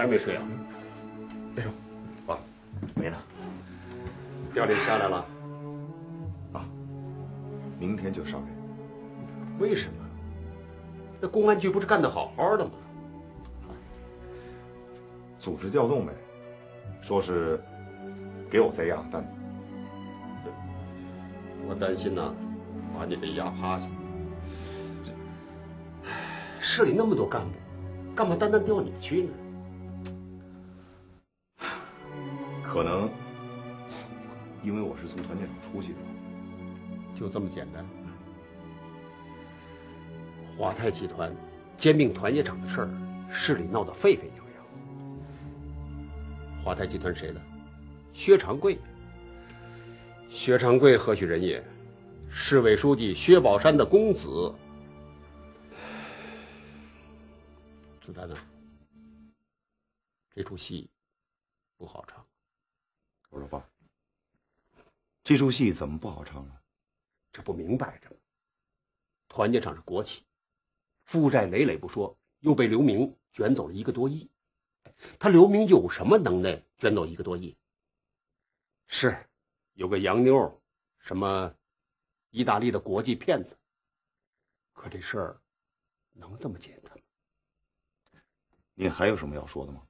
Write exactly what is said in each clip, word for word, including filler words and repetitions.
还没睡啊？ 哎呦，爸，没呢。 调令下来了？ 啊，明天就上任。 为什么？那公安局不是干得好好的吗？ 组织调动呗，说是给我再压个担子。 我担心呐，把你给压趴下。市里那么多干部，干嘛单单调你去呢？ 可能因为我是从团建场出去的， 就这么简单。华泰集团兼并团结厂的事儿，市里闹得沸沸扬扬。华泰集团谁的？薛长贵。薛长贵何许人也？市委书记薛宝山的公子。子丹啊，这出戏不好唱。 我说爸，这出戏怎么不好唱呢？ 这不明摆着吗？团结厂是国企，负债累累不说，又被刘明卷走了一个多亿。他刘明有什么能耐卷走一个多亿？是有个洋妞，什么意大利的国际骗子，可这事儿能这么简单吗？ 您还有什么要说的吗？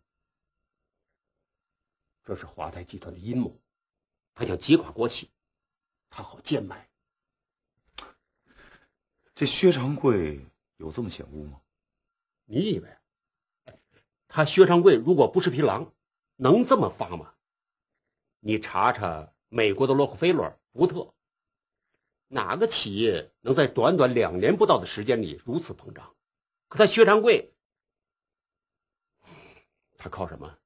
这是华泰集团的阴谋，他想击垮国企，他好贱卖。 这薛长贵有这么险恶吗？ 你以为他薛长贵如果不是匹狼，能这么发吗？你查查美国的洛克菲勒、福特，哪个企业能在短短两年不到的时间里如此膨胀？可他薛长贵，他靠什么？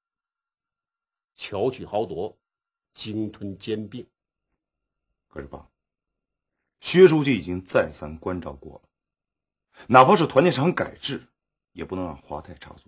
巧取豪夺，鲸吞兼并。 可是爸，薛书记已经再三关照过了，哪怕是团建厂改制，也不能让华泰插足。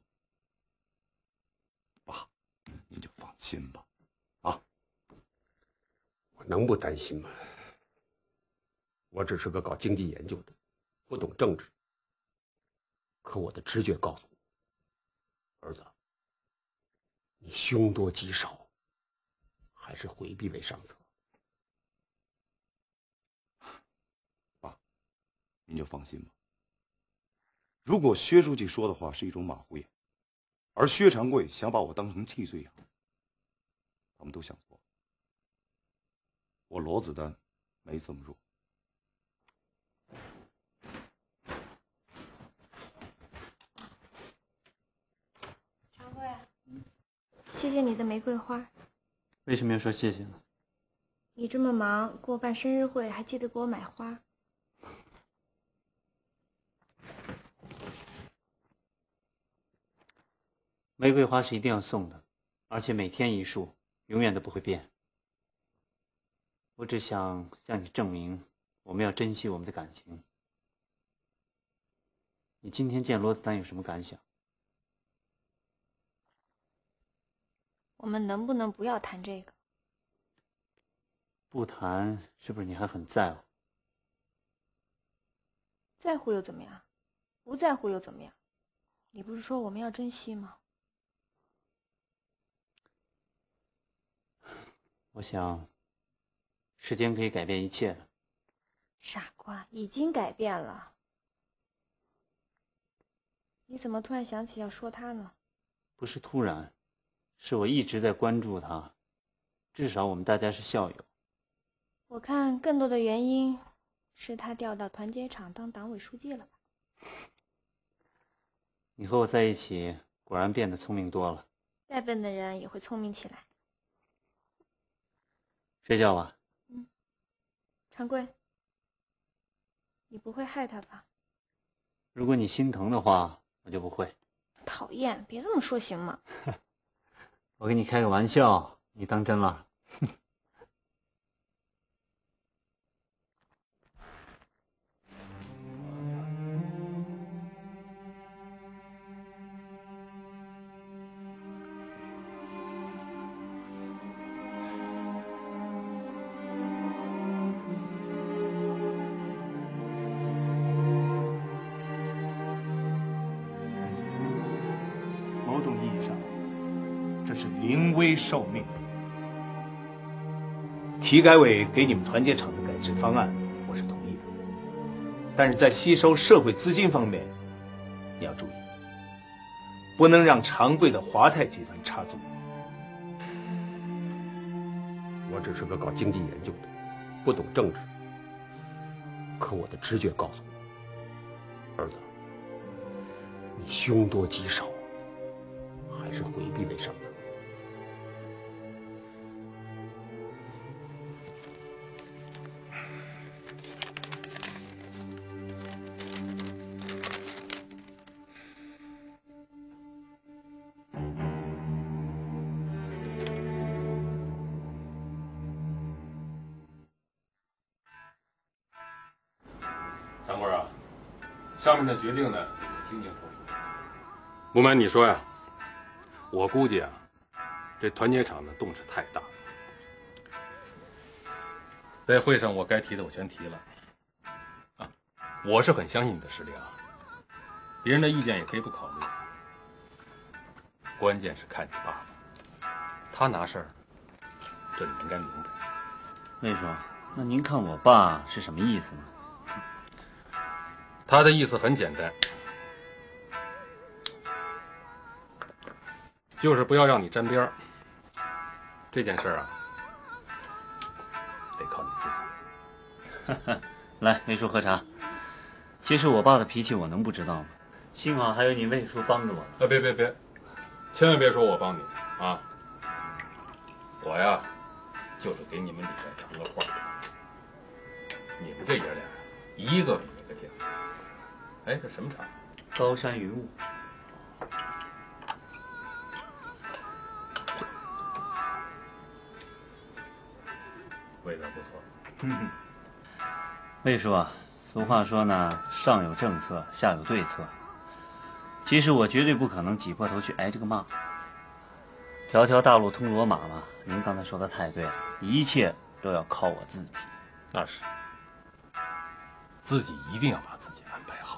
爸，您就放心吧。啊， 我能不担心吗？我只是个搞经济研究的，不懂政治。可我的直觉告诉我，儿子，你凶多吉少，还是回避为上策。 爸，您就放心吧。如果薛书记说的话是一种马虎眼，而薛长贵想把我当成替罪羊，他们都想错了。我罗子丹没这么弱。 长贵，谢谢你的玫瑰花。 为什么要说谢谢呢？ 你这么忙，给我办生日会，还记得给我买花。 玫瑰花是一定要送的，而且每天一束，永远都不会变。我只想向你证明，我们要珍惜我们的感情。你今天见罗子丹有什么感想？ 我们能不能不要谈这个？ 不谈，是不是你还很在乎？ 在乎又怎么样？不在乎又怎么样？你不是说我们要珍惜吗？ 我想，时间可以改变一切了。 傻瓜，已经改变了。你怎么突然想起要说他呢？ 不是突然，是我一直在关注他，至少我们大家是校友。 我看更多的原因是他调到团结厂当党委书记了吧？ 你和我在一起，果然变得聪明多了。 再笨的人也会聪明起来。 睡觉吧。 嗯，长贵，你不会害他吧？ 如果你心疼的话，我就不会。 讨厌，别这么说行吗？ 我跟你开个玩笑，你当真了？ 某种意义上， 临危受命。体改委给你们团结厂的改制方案，我是同意的，但是在吸收社会资金方面，你要注意，不能让常贵的华泰集团插足。 我只是个搞经济研究的，不懂政治。可我的直觉告诉我，儿子，你凶多吉少，还是回避为上策。 长官啊，上面的决定呢，你清清楚楚。不瞒你说呀，我估计啊，这团结厂的动势太大了。在会上我该提的我全提了。啊，我是很相信你的实力啊，别人的意见也可以不考虑。关键是看你爸爸，他拿事儿，这你应该明白。 魏叔，那您看我爸是什么意思呢？ 他的意思很简单，就是不要让你沾边儿。这件事儿啊，得靠你自己。 来，魏叔喝茶。其实我爸的脾气我能不知道吗？幸好还有你魏叔帮着我。 啊，别别别，千万别说我帮你啊！我呀，就是给你们里边成个话。你们这爷俩，一个比一个犟。哎，这什么茶？ 高山云雾。 味道不错。 嗯，魏叔啊，俗话说呢，上有政策，下有对策。其实我绝对不可能挤破头去挨这个骂。条条大路通罗马嘛，您刚才说的太对了，一切都要靠我自己。 那是，自己一定要把自己安排好。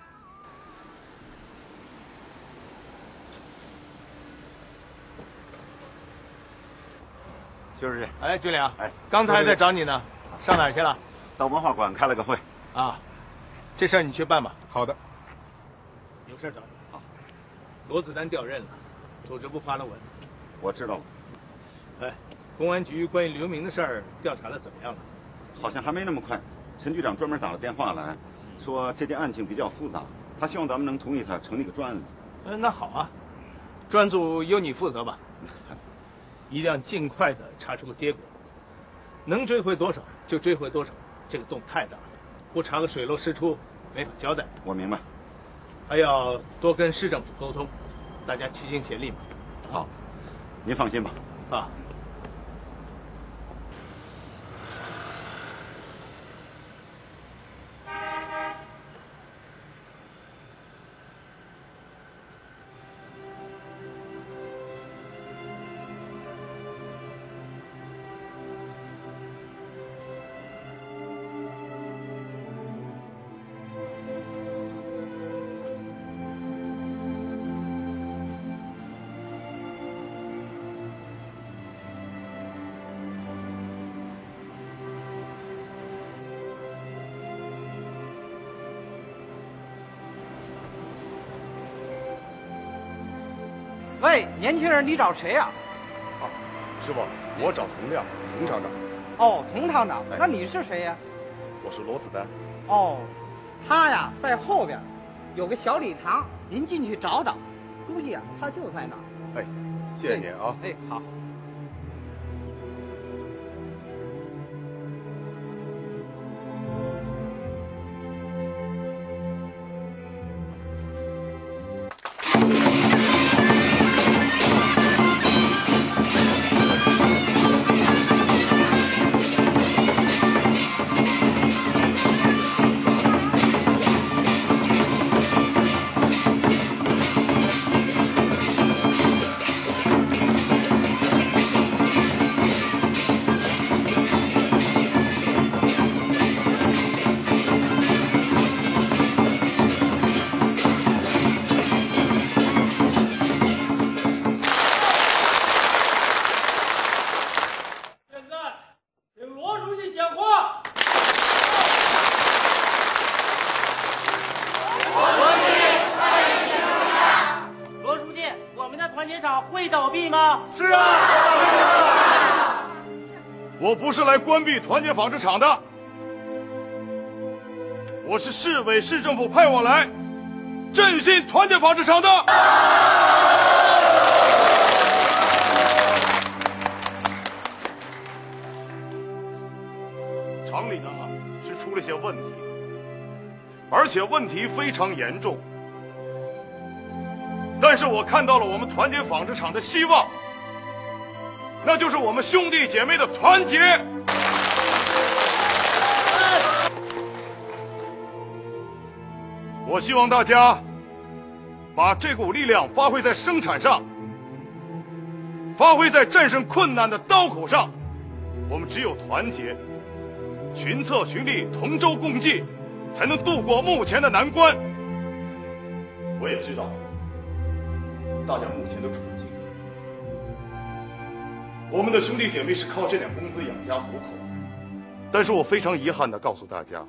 薛书记， 哎，军良， 哎， 刚才还在找你呢，上哪儿去了？ 到文化馆开了个会。 啊，这事儿你去办吧。 好的。 有事找你。好。罗子丹调任了，组织部发了文。 我知道了。 哎，公安局关于刘明的事儿调查的怎么样了？ 好像还没那么快。陈局长专门打了电话来，说这件案情比较复杂，他希望咱们能同意他成立个专案组。 嗯，那好啊，专组由你负责吧。一定要尽快的查出个结果，能追回多少就追回多少。这个洞太大了，不查个水落石出，没法交代。 我明白。 还要多跟市政府沟通，大家齐心协力嘛。 好，您放心吧。 啊。 喂，年轻人，你找谁呀、 啊？师傅，我找童亮，童厂长。 哦，童厂长， 哎、 那你是谁呀？ 我是罗子丹。 哦，他呀在后边，有个小礼堂，您进去找找，估计啊他就在那儿。 哎，谢谢您啊。 哎，好。 场会倒闭吗？ 是啊，会倒闭的。我不是来关闭团结纺织厂的，我是市委市政府派我来振兴团结纺织厂的。厂里呢是出了些问题，而且问题非常严重。但是我看到了我们团结纺织厂的希望，那就是我们兄弟姐妹的团结。我希望大家把这股力量发挥在生产上，发挥在战胜困难的刀口上。我们只有团结，群策群力，同舟共济，才能度过目前的难关。我也知道大家目前的处境，我们的兄弟姐妹是靠这点工资养家糊口，但是我非常遗憾地告诉大家，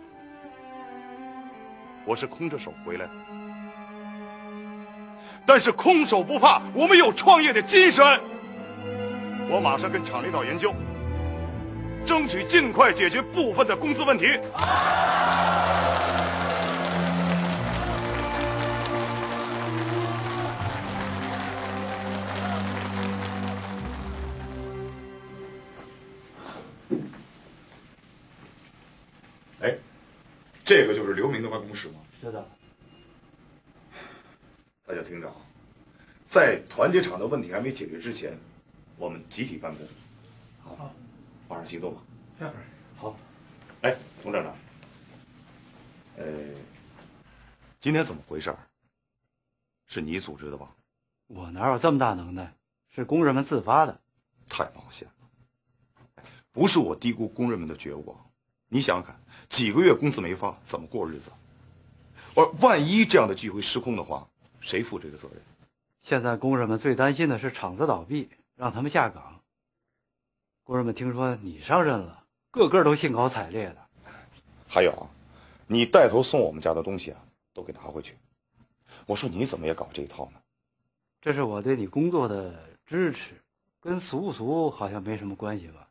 我是空着手回来的。但是空手不怕，我们有创业的精神。我马上跟厂领导研究，争取尽快解决部分的工资问题。哎，这个就是刘明的办公室吗？ 是的。 大家听着啊，在团结厂的问题还没解决之前，我们集体办公。好，马上行动吧。 是。好。 哎，佟站长，呃，今天怎么回事？是你组织的吧？ 我哪有这么大能耐？是工人们自发的。 太冒险了！不是我低估工人们的觉悟啊！你想想看，几个月工资没发，怎么过日子？而万一这样的聚会失控的话，谁负这个责任？ 现在工人们最担心的是厂子倒闭，让他们下岗。工人们听说你上任了，个个都兴高采烈的。 还有啊，你带头送我们家的东西啊，都给拿回去。我说你怎么也搞这一套呢？ 这是我对你工作的支持，跟俗不俗好像没什么关系吧？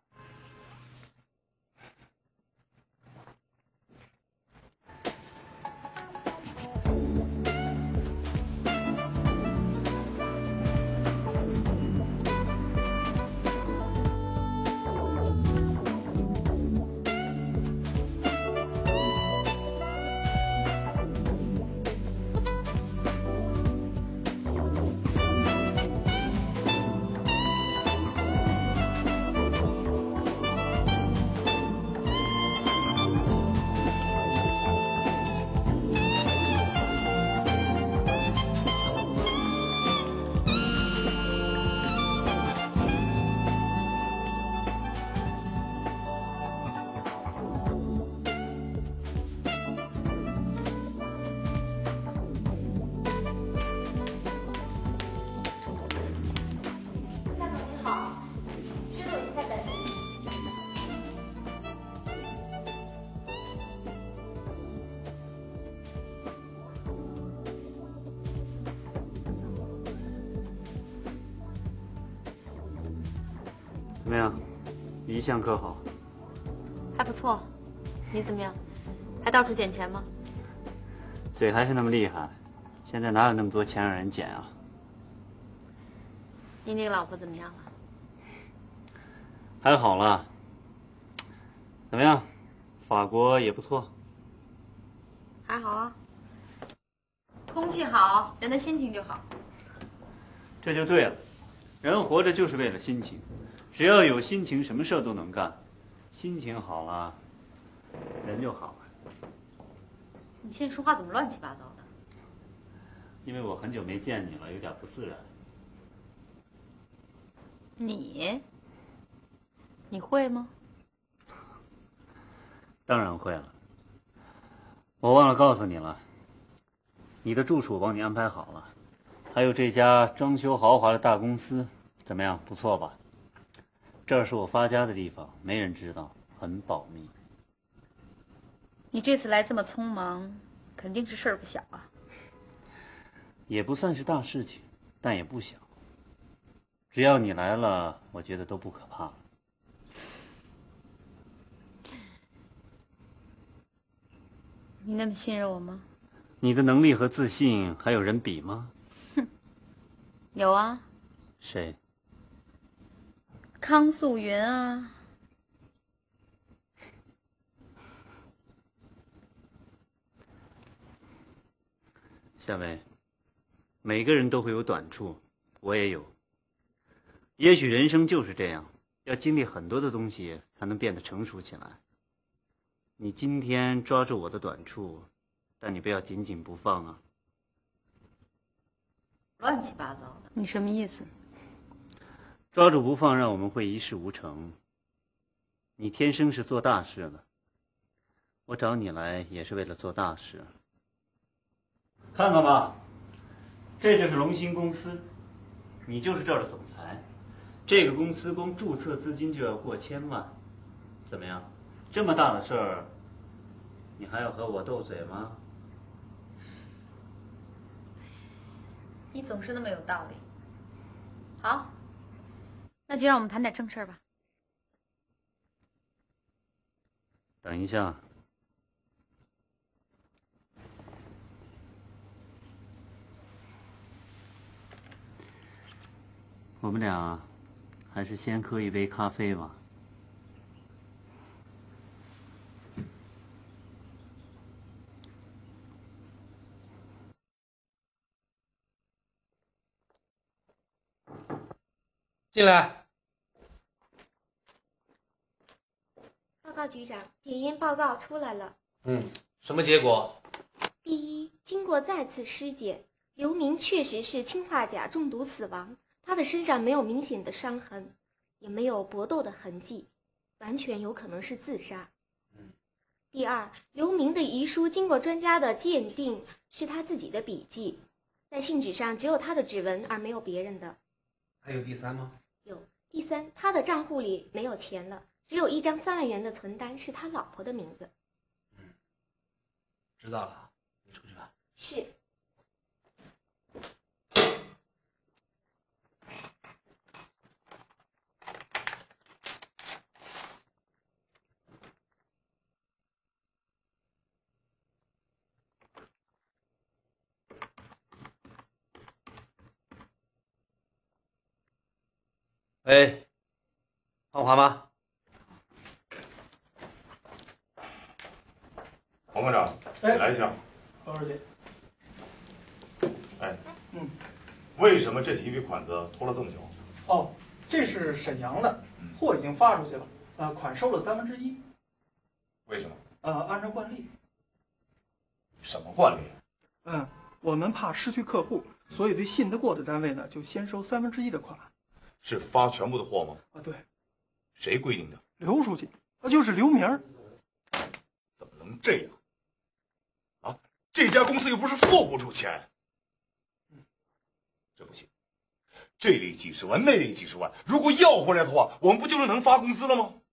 怎么样，一向可好？ 还不错，你怎么样？还到处捡钱吗？ 嘴还是那么厉害，现在哪有那么多钱让人捡啊？ 你那个老婆怎么样了？ 还好了。怎么样，法国也不错。 还好啊，空气好，人的心情就好。 这就对了，人活着就是为了心情。只要有心情，什么事都能干。心情好了，人就好了。 你现在说话怎么乱七八糟的？ 因为我很久没见你了，有点不自然。 你，你会吗？ 当然会了。我忘了告诉你了，你的住处我帮你安排好了，还有这家装修豪华的大公司，怎么样？不错吧？这儿是我发家的地方，没人知道，很保密。 你这次来这么匆忙，肯定是事儿不小啊。 也不算是大事情，但也不小。 只要你来了，我觉得都不可怕。 你那么信任我吗？ 你的能力和自信还有人比吗？ 哼，有啊。 谁？ 康素云啊。 夏薇，每个人都会有短处，我也有。也许人生就是这样，要经历很多的东西才能变得成熟起来。你今天抓住我的短处，但你不要紧紧不放啊！ 乱七八糟的，你什么意思？ 抓住不放，让我们会一事无成。你天生是做大事的，我找你来也是为了做大事。看看吧，这就是龙兴公司，你就是这儿的总裁。这个公司光注册资金就要过千万，怎么样？这么大的事儿，你还要和我斗嘴吗？ 你总是那么有道理。好，那就让我们谈点正事儿吧。 等一下。我们俩还是先喝一杯咖啡吧。 进来。 报告局长，检验报告出来了。 嗯，什么结果？ 第一，经过再次尸检，刘明确实是氰化钾中毒死亡。他的身上没有明显的伤痕，也没有搏斗的痕迹，完全有可能是自杀。第二，刘明的遗书经过专家的鉴定，是他自己的笔记，在信纸上只有他的指纹，而没有别人的。 还有第三吗？ 有。第三，他的账户里没有钱了，只有一张三万元的存单，是他老婆的名字。 嗯，知道了，你出去吧。 是。 喂，芳华吗？ 王科长，你来一下。 高书记。 哎， 嗯， 为什么这几笔款子拖了这么久？ 哦，这是沈阳的，货已经发出去了，呃，款收了三分之一。 为什么？ 呃，按照惯例。 什么惯例？ 嗯，我们怕失去客户，所以对信得过的单位呢，就先收三分之一的款。 是发全部的货吗？ 啊，对。 谁规定的？ 刘书记，啊，就是刘明儿。 怎么能这样？啊，这家公司又不是付不出钱。这不行，这里几十万，那里几十万，如果要回来的话，我们不就是能发工资了吗？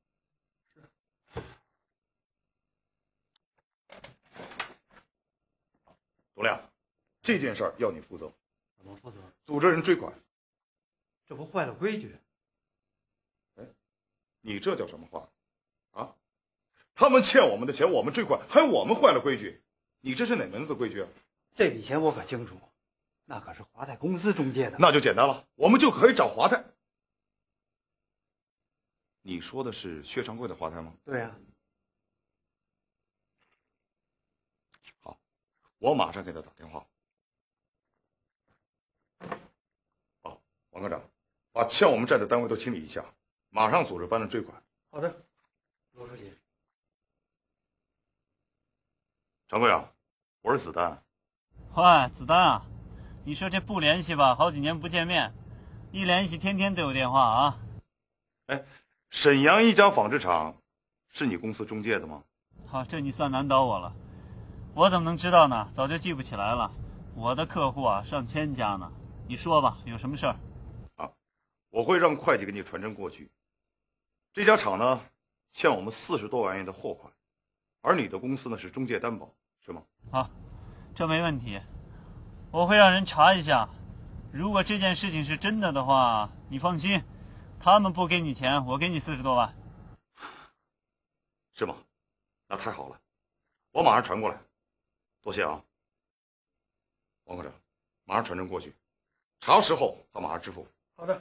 董亮，这件事儿要你负责。 怎么负责？ 组织人追款。 这不坏了规矩？ 哎，你这叫什么话？啊，他们欠我们的钱，我们追款，还我们坏了规矩，你这是哪门子的规矩啊？ 这笔钱我可清楚，那可是华泰公司中介的。 那就简单了，我们就可以找华泰。你说的是薛长贵的华泰吗？ 对呀、啊。 好，我马上给他打电话。好，王科长。把欠我们债的单位都清理一下，马上组织班人追款。 好的， 罗书记。 长贵啊，我是子丹。 喂，子丹啊，你说这不联系吧？好几年不见面，一联系天天都有电话啊。 哎，沈阳一家纺织厂是你公司中介的吗？ 好，这你算难倒我了。我怎么能知道呢？早就记不起来了。我的客户啊，上千家呢。你说吧，有什么事儿？ 我会让会计给你传真过去。这家厂呢，欠我们四十多万元的货款，而你的公司呢是中介担保，是吗？ 好，这没问题，我会让人查一下。如果这件事情是真的的话， 你放心，他们不给你钱，我给你四十多万。 是吗？那太好了，我马上传过来。多谢啊，王科长，马上传真过去，查实后他马上支付。 好的。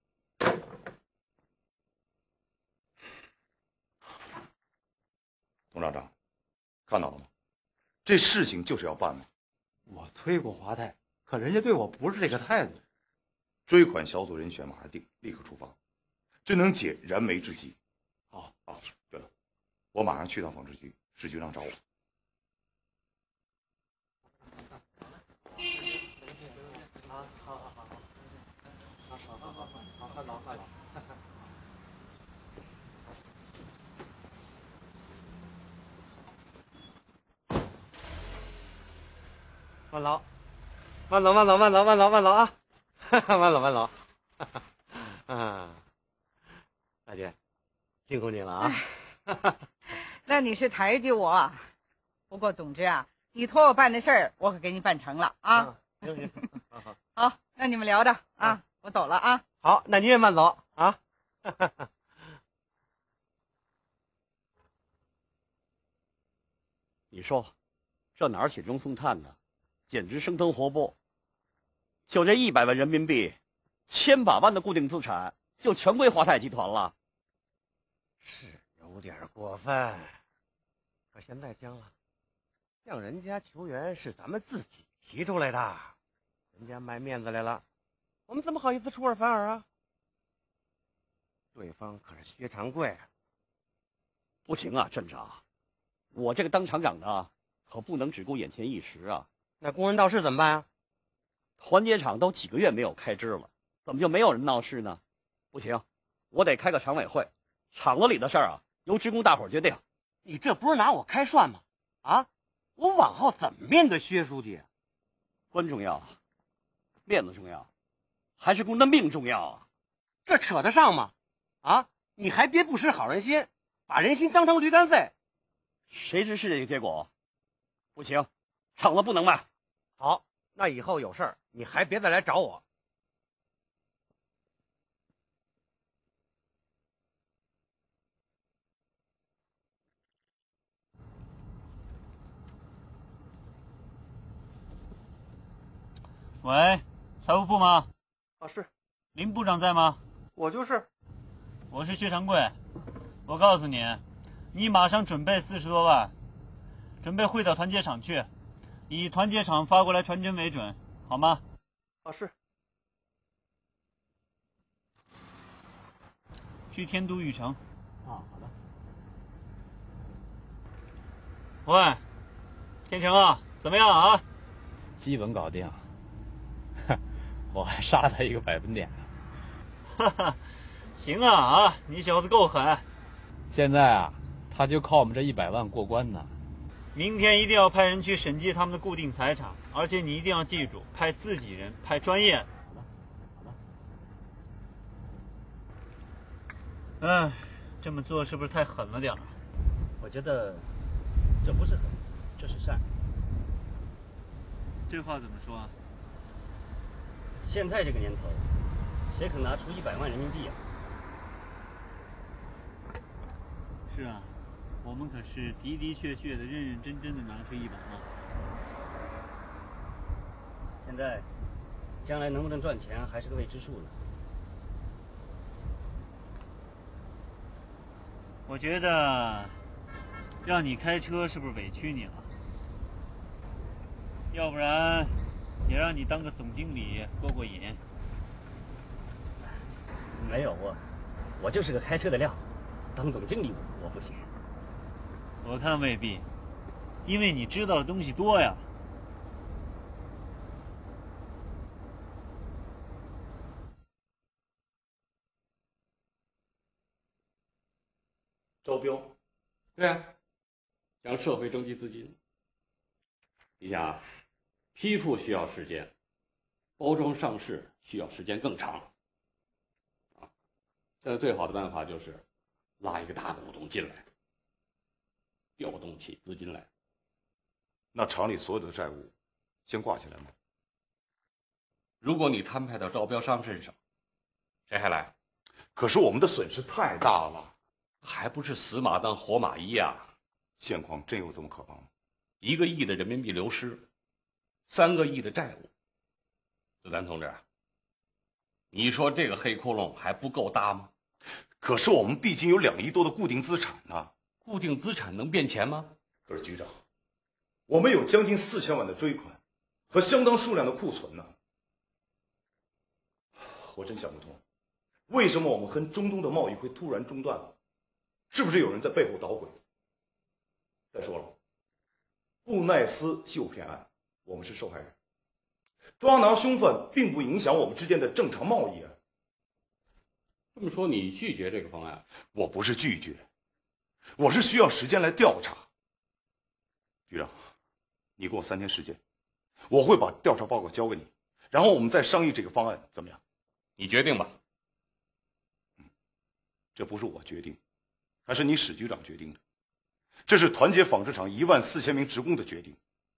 董厂长，看到了吗？这事情就是要办嘛。 我催过华泰，可人家对我不是这个态度。 追款小组人选马上定，立刻出发，这能解燃眉之急。好啊，对了，我马上去趟纺织局，石局长找我。 好好好好好，好好好好好，慢走慢走。慢走，慢走慢走慢走慢走慢走啊！慢走慢走。啊，大姐，辛苦你了啊！ 那你是抬举我，不过总之啊，你托我办的事儿，我可给你办成了啊！ 行行，好好， 好，那你们聊着啊，我走了啊。 好，那你也慢走啊。你说，这哪儿雪中送炭呢？简直生龙活剥！就这一百万人民币，千把万的固定资产，就全归华泰集团了。是有点过分，可现在僵了。像人家球员是咱们自己提出来的，人家卖面子来了，我们怎么好意思出尔反尔啊？对方可是薛长贵，不行啊，镇长，我这个当厂长的可不能只顾眼前一时啊。那工人闹事怎么办啊？团结厂都几个月没有开支了，怎么就没有人闹事呢？不行，我得开个常委会，厂子里的事儿啊，由职工大伙儿决定。你这不是拿我开涮吗？啊，我往后怎么面对薛书记？官重要，面子重要，还是工的命重要啊？这扯得上吗？啊，你还别不识好人心，把人心当成驴肝肺。谁知是这个结果？不行，厂子不能卖。好，那以后有事儿你还别再来找我。 喂，财务部吗？ 啊，是。 林部长在吗？ 我就是。 我是薛长贵，我告诉你，你马上准备四十多万，准备汇到团结厂去，以团结厂发过来传真为准，好吗？ 啊，是。 去天都玉城。 啊，好的。 喂，天成啊，怎么样啊？ 基本搞定。我还杀他一个百分点呢。 哈哈，行啊啊，你小子够狠。 现在啊，他就靠我们这一百万过关呢。 明天一定要派人去审计他们的固定财产，而且你一定要记住，派自己人，派专业的。 好的，好的。哎，这么做是不是太狠了点儿？ 我觉得这不是狠，这是善。 这话怎么说啊？ 现在这个年头，谁肯拿出一百万人民币啊？ 是啊，我们可是的的确确的、认认真真的拿出一百万。 现在，将来能不能赚钱还是个未知数呢。 我觉得，让你开车是不是委屈你了？要不然，也让你当个总经理过过瘾。 没有我，我就是个开车的料，当总经理我不行。 我看未必，因为你知道的东西多呀。 招标，对啊，向社会征集资金。你想啊，批复需要时间，包装上市需要时间更长。啊，现在最好的办法就是拉一个大股东进来，调动起资金来。 那厂里所有的债务先挂起来吗？ 如果你摊派到招标商身上， 谁还来？ 可是我们的损失太大了， 还不是死马当活马医呀？ 现况真有这么可怕吗？ 一个亿的人民币流失，三个亿的债务。子丹同志，你说这个黑窟窿还不够大吗？ 可是我们毕竟有两亿多的固定资产呢。 固定资产能变钱吗？ 可是局长，我们有将近四千万的追款和相当数量的库存呢。我真想不通，为什么我们和中东的贸易会突然中断了？是不是有人在背后捣鬼？再说了，布奈斯诱骗案，我们是受害人，抓拿凶犯并不影响我们之间的正常贸易啊。 这么说，你拒绝这个方案？ 我不是拒绝，我是需要时间来调查。局长，你给我三天时间，我会把调查报告交给你，然后我们再商议这个方案，怎么样？ 你决定吧。 嗯，这不是我决定，还是你史局长决定的。这是团结纺织厂一万四千名职工的决定。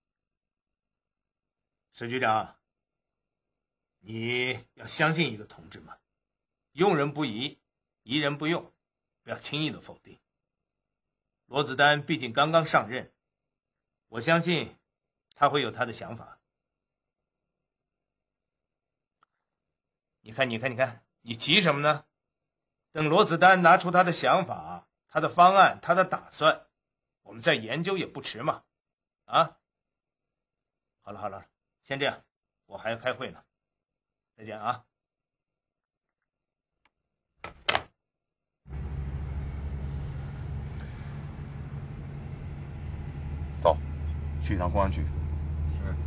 沈局长，你要相信一个同志们，用人不疑，疑人不用，不要轻易的否定。罗子丹毕竟刚刚上任，我相信他会有他的想法。你看，你看，你看，你急什么呢？等罗子丹拿出他的想法、他的方案、他的打算，我们再研究也不迟嘛。啊，好了好了，先这样，我还要开会呢，再见啊。 走，去一趟公安局。 是。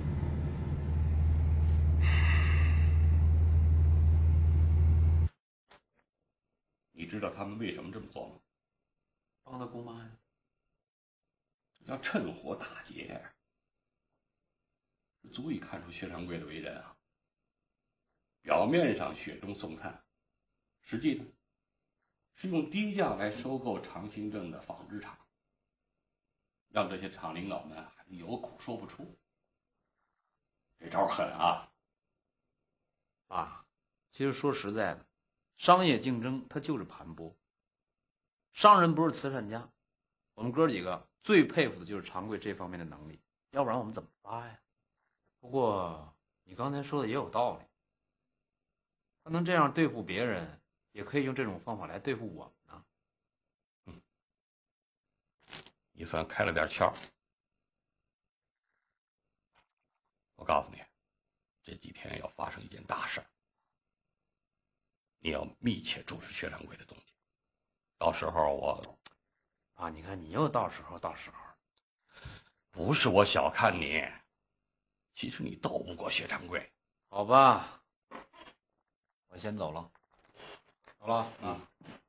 你知道他们为什么这么做吗？帮他姑妈呀，这叫趁火打劫，足以看出薛长贵的为人啊。表面上雪中送炭，实际呢是用低价来收购长兴镇的纺织厂，让这些厂领导们还有苦说不出。这招狠啊！ 爸，其实说实在的，商业竞争它就是盘剥。商人不是慈善家，我们哥几个最佩服的就是常贵这方面的能力，要不然我们怎么发呀？不过你刚才说的也有道理，他能这样对付别人，也可以用这种方法来对付我们呢。 嗯，你算开了点窍。我告诉你，这几天要发生一件大事儿，你要密切注视薛长贵的动静。到时候我， 啊，你看你又到时候到时候， 不是我小看你，其实你斗不过薛长贵。 好吧，我先走了，走了啊。嗯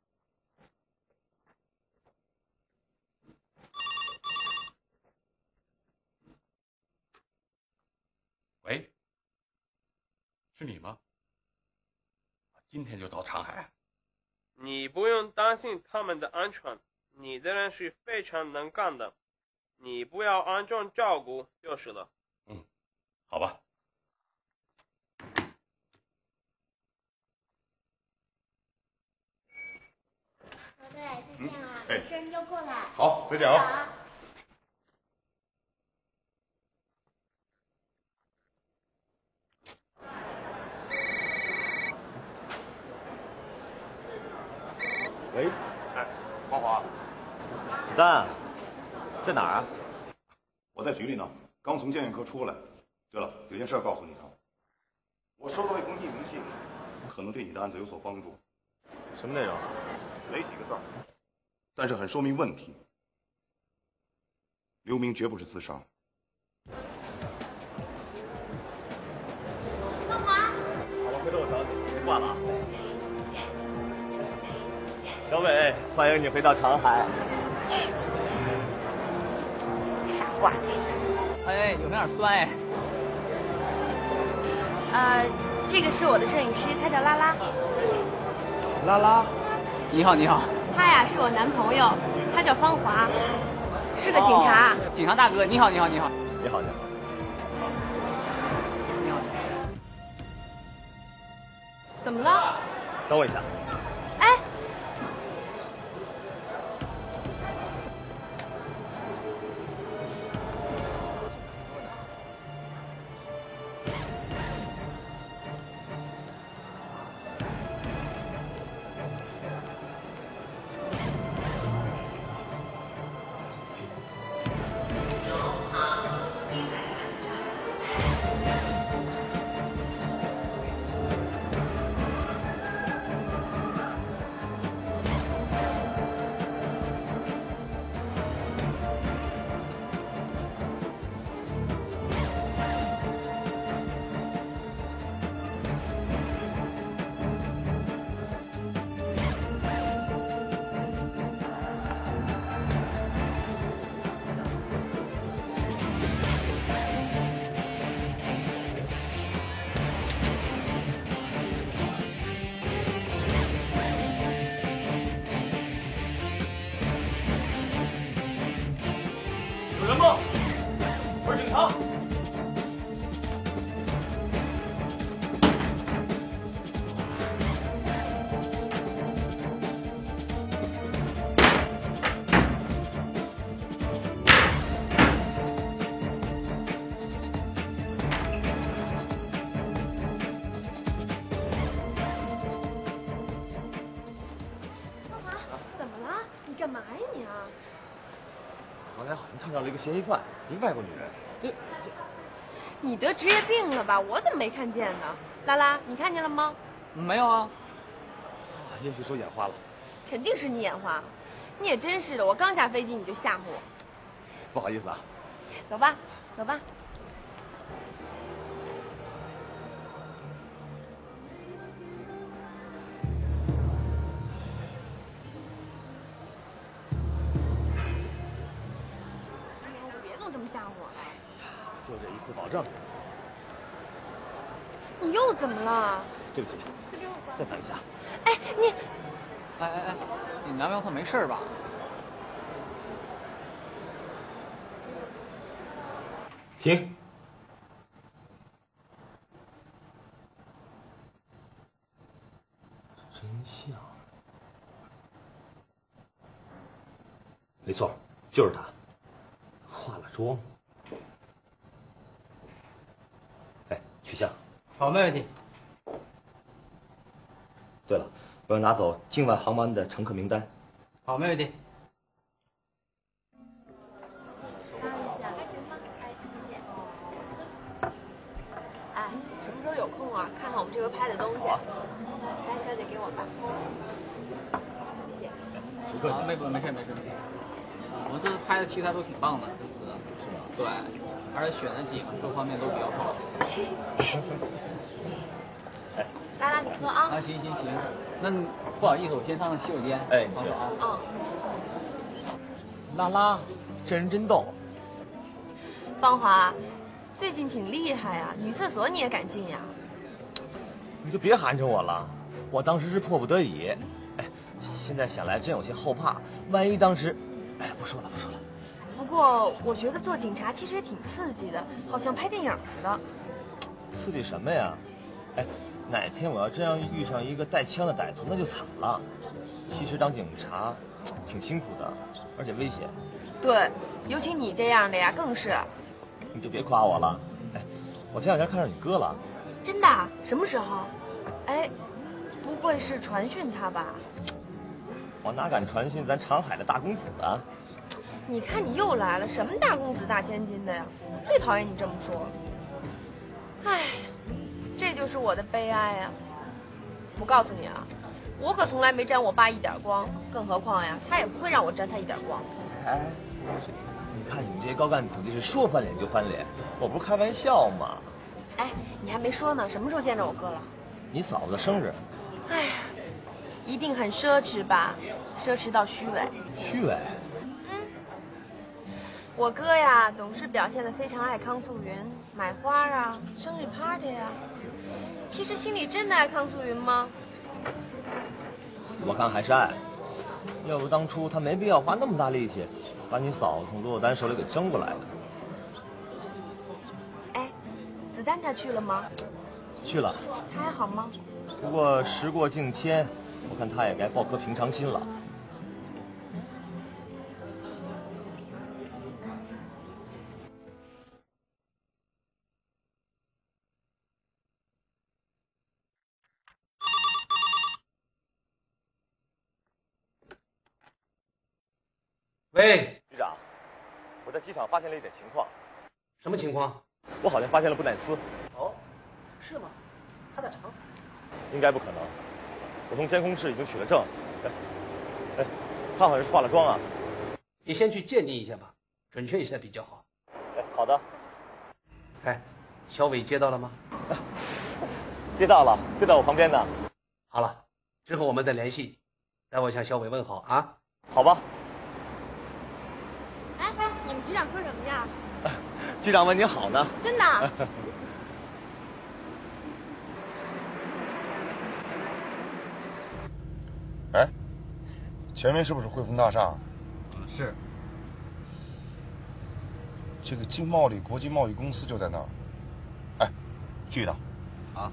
喂，是你吗？今天就到长海？ 你不用担心他们的安全，你的人是非常能干的，你不要暗中照顾就是了。 嗯，好吧。 老队，再见啊！ 哎有事你就过来。 好，再见啊。 喂，哎，华华，子丹，在哪儿啊？ 我在局里呢，刚从建业科出来。对了，有件事告诉你啊，我收到一封匿名信，可能对你的案子有所帮助。 什么内容？ 没几个字儿，但是很说明问题。刘明绝不是自杀。 芳华， 好了，回头我找你，别挂了啊。小美，欢迎你回到长海。 傻瓜。 哎，有点酸哎。 呃，这个是我的摄影师，他叫拉拉。 拉拉，你好，你好。 他呀是我男朋友，他叫方华，是个警察。 哦、警察大哥，你好，你好，你好。 你好，你好。 你好。 怎么了？ 等我一下。 哎， 有人吗？我是警察。 怎么了？你干嘛呀你啊？ 刚才好像看到了一个嫌疑犯，一个外国女人。这你得职业病了吧？我怎么没看见呢？拉拉，你看见了吗？ 没有啊。 啊，也许是我眼花了。 肯定是你眼花了。你也真是的，我刚下飞机你就吓唬我。 不好意思啊。 走吧，走吧。别总这么吓唬我了。 就这一次保证。 你又怎么了？ 对不起，再等一下。 哎，你， 哎哎哎，你男朋友他没事吧？ 停。真像。 没错，就是他，化了妆。哎，曲相。 好，没问题。 对了，我要拿走境外航班的乘客名单。 好，没问题。 哎，什么时候有空啊？看看我们这回拍的东西。来，小姐给我吧。谢谢。 不客气，没没事没事没事。我们这次拍的题材都挺棒的，这次是吧？对，而且选的几个各方面都比较好。 拉拉，你喝啊。 啊，行行行，那不好意思，我先上洗手间。 哎，你去啊。 嗯。 拉拉，这人真逗。 芳华，最近挺厉害呀，女厕所你也敢进呀？ 你就别寒碜我了，我当时是迫不得已。哎，现在想来真有些后怕，万一当时……哎，不说了不说了。 不过我觉得做警察其实也挺刺激的，好像拍电影似的。 刺激什么呀？哎，哪天我要真要遇上一个带枪的歹徒，那就惨了。其实当警察挺辛苦的，而且危险。 对，尤其你这样的呀，更是。 你就别夸我了。哎，我前两天看上你哥了。 真的？什么时候？哎，不会是传讯他吧？ 我哪敢传讯咱长海的大公子啊！ 你看你又来了，什么大公子大千金的呀？最讨厌你这么说。唉，这就是我的悲哀呀！我告诉你啊，我可从来没沾我爸一点光，更何况呀，他也不会让我沾他一点光。 哎，你看你们这些高干子弟是说翻脸就翻脸，我不是开玩笑吗？ 哎，你还没说呢，什么时候见着我哥了？ 你嫂子的生日。 哎呀，一定很奢侈吧？奢侈到虚伪。 虚伪？ 嗯，我哥呀，总是表现得非常爱康素云，买花啊，生日 party 啊。其实心里真的爱康素云吗？ 我看还是爱。要不当初他没必要花那么大力气，把你嫂子从罗有丹手里给争过来的。 哎，子丹他去了吗？ 去了。 他还好吗？ 不过时过境迁，我看他也该抱颗平常心了。 喂， 局长，我在机场发现了一点情况。 什么情况？ 我好像发现了布奈斯。 哦，是吗？他在场？ 应该不可能。我从监控室已经取了证。哎，哎，他好像是化了妆啊。 你先去鉴定一下吧，准确一下比较好。 哎，好的。 哎，小伟接到了吗？ 接到了，就在我旁边呢。 好了，之后我们再联系，代我向小伟问好啊。 好吧。 哎哎，你们局长说什么呀？ 局长问你好呢。 真的？ 哎，前面是不是汇丰大厦？ 嗯，是。 这个经贸里国际贸易公司就在那儿。哎，去一趟。 好。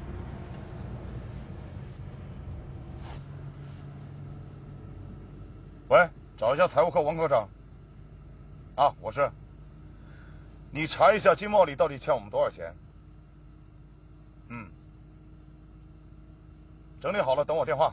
喂，找一下财务科王科长。啊，我是。你查一下经贸里到底欠我们多少钱。嗯。整理好了，等我电话。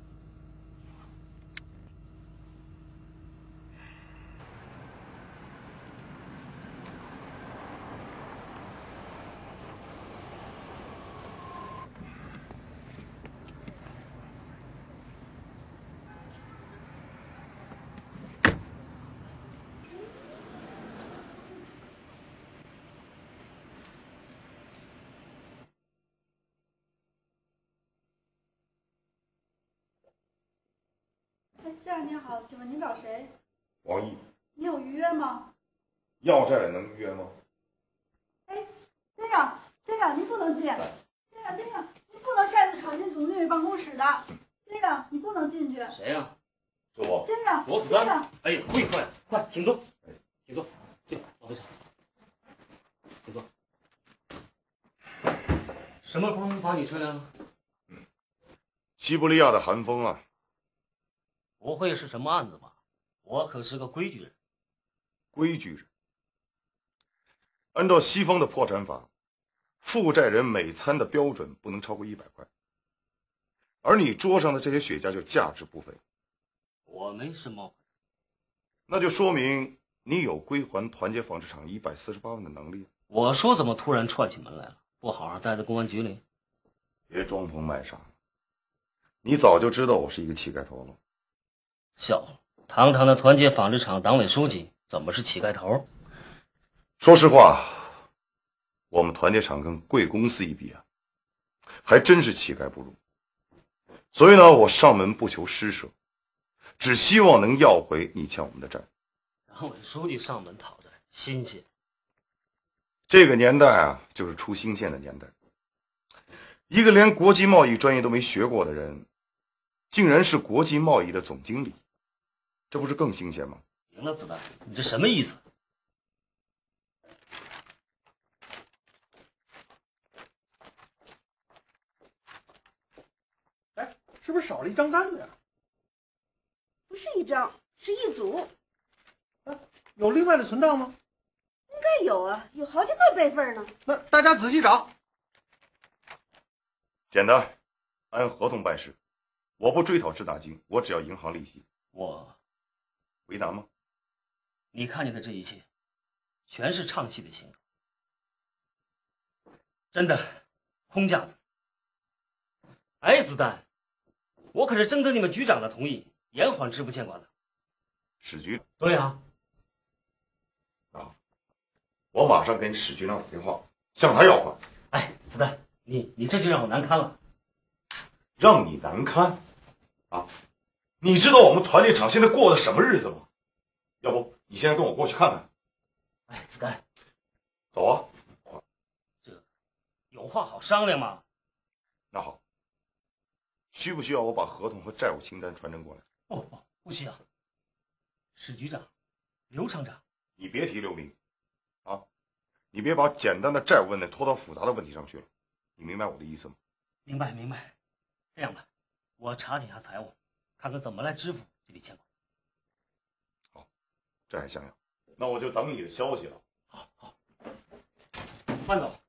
先生您好，请问您找谁？ 王毅。 你有预约吗？ 要债能预约吗？ 哎，先生，先生，您不能进。先生，先生，您不能擅自闯进总经理办公室的。先生，你不能进去。 谁呀、啊？ 是我。 先生， 罗子丹。哎呀，快快快，请坐，请坐，进，老会长，请坐。什么风刮你车辆了？ 西伯利亚的寒风啊。 不会是什么案子吧？我可是个规矩人。 规矩人。按照西方的破产法，负债人每餐的标准不能超过一百块，而你桌上的这些雪茄就价值不菲。 我没什么。 那就说明你有归还团结纺织厂一百四十八万的能力。 我说怎么突然串起门来了？不好好待在公安局里？ 别装疯卖傻，你早就知道我是一个乞丐头了。 笑话，堂堂的团结纺织厂党委书记怎么是乞丐头？ 说实话，我们团结厂跟贵公司一比啊，还真是乞丐不如。所以呢，我上门不求施舍，只希望能要回你欠我们的债。 党委书记上门讨债，新鲜。 这个年代啊，就是出新鲜的年代。一个连国际贸易专业都没学过的人，竟然是国际贸易的总经理，这不是更新鲜吗？ 赢了，子弹，你这什么意思？ 哎，是不是少了一张单子呀？ 不是一张，是一组。 啊，有另外的存档吗？ 应该有啊，有好几个备份呢。 那大家仔细找。 简单，按合同办事。我不追讨滞纳金，我只要银行利息。 我为难吗？ 你看见的这一切，全是唱戏的行为。真的，空架子。哎，子弹，我可是征得你们局长的同意，延缓支部欠款的。 史局？ 对啊。 啊，我马上给你史局长打电话，向他要款。 哎，子弹，你你这就让我难堪了。 让你难堪？啊，你知道我们团结厂现在过的什么日子吗？要不你现在跟我过去看看？ 哎，子弹， 走啊！ 这有话好商量嘛。 那好，需不需要我把合同和债务清单传真过来？ 不不不需要。史局长，刘厂长， 你别提刘明，啊，你别把简单的债务问题拖到复杂的问题上去了，你明白我的意思吗？ 明白明白。 这样吧，我查检下财务，看看怎么来支付这笔欠款。 好，这还像样。那我就等你的消息了。 好好，慢走。